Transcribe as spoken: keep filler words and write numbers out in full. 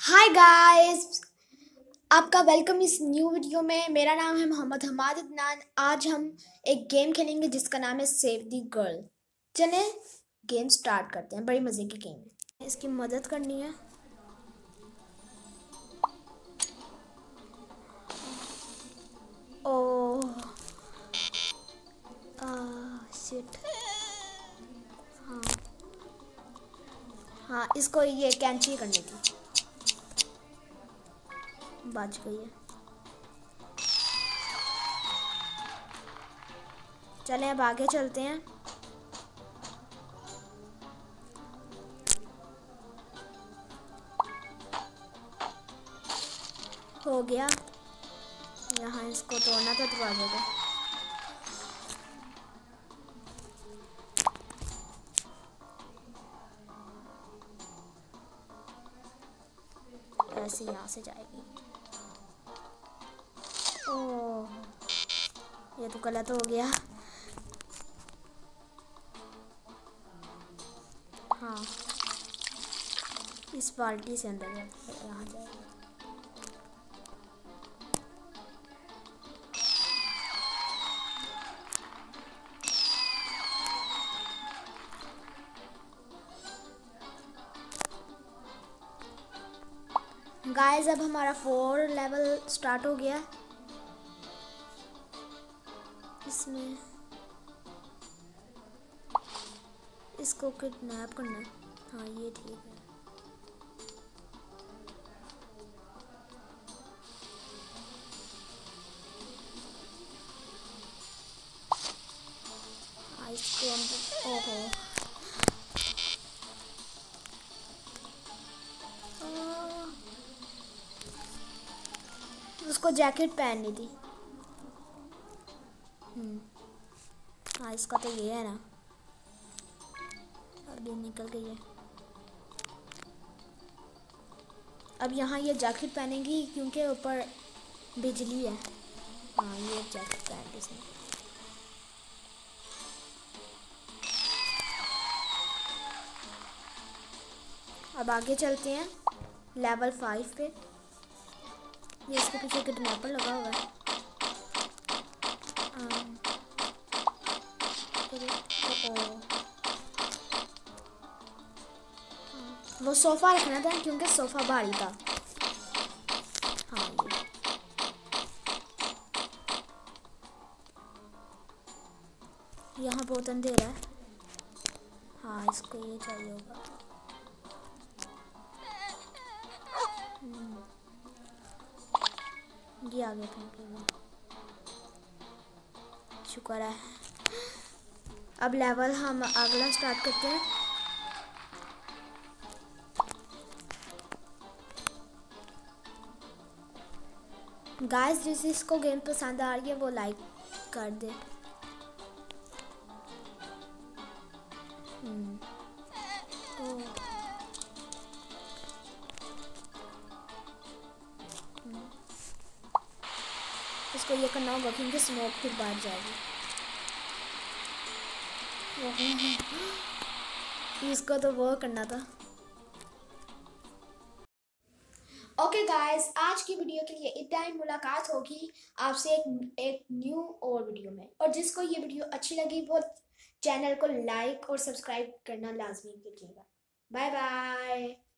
हाय guys, आपका welcome इस new video में। मेरा नाम है मोहम्मद हमाद इदनान। आज हम एक गेम खेलेंगे जिसका नाम है सेव द गर्ल। चलें गेम स्टार्ट करते हैं। बड़ी मज़े की गेम है, इसकी मदद करनी है। Oh shit. हाँ हाँ, इसको ये कैंची करनी थी। बच गई है। चलें अब आगे चलते हैं। हो गया। यहाँ इसको तोड़ना था दरवाजे को। ऐसे यहाँ से जाएगी। ओह, ये तो गलत हो गया। हाँ, इस बाल्टी से अंदर यहाँ जाएगी। गाइस, अब हमारा फोर लेवल स्टार्ट हो गया। इसमें इसको किडनैप करना है। हाँ, ये ठीक है। हाँ, इसको अंदर। ओहो, उसको जैकेट पहननी थी। हम्म हाँ, इसका तो ये है ना। अब ये निकल गई है। अब यहाँ ये जैकेट पहनेगी क्योंकि ऊपर बिजली है। हाँ, ये जैकेट पहन इसने। अब आगे चलते हैं लेवल फाइव पे। ये इसके पीछे किडनैपर लगा हुआ है। वो सोफ़ा रखना था क्योंकि सोफ़ा भारी था। हाँ, ये यहाँ बहुत अंधेरा है। हाँ, इसको ये चाहिए होगा। ये आगे फेंकेंगे। शुक्र है। अब लेवल हम अगला स्टार्ट करते हैं। गाइस, जिस इसको गेम पसंद आ रही है वो लाइक कर दे। हम्म इसको ये करना होगा क्योंकि स्मोक फिर बाहर जाएगी। इसको तो वो करना था। ओके गाइस, आज की वीडियो के लिए इतना ही। मुलाकात होगी आपसे एक एक न्यू और वीडियो में। और जिसको ये वीडियो अच्छी लगी वो चैनल को लाइक और सब्सक्राइब करना लाजमी कीजिएगा। Bye bye.